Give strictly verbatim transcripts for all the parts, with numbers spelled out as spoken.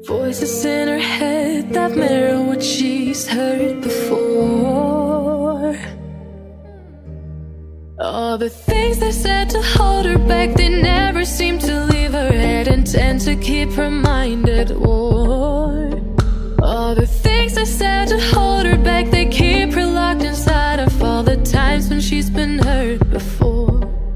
Voices in her head that mirror what she's heard before. All the things they said to hold her back, they never seem to leave her head and tend to keep her mind at war. All the things they said to hold her back, they keep her locked inside of all the times when she's been hurt before.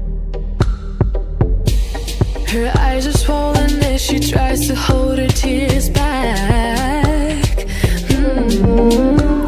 Her eyes are swollen as she tries to hold her tears back. mm-hmm.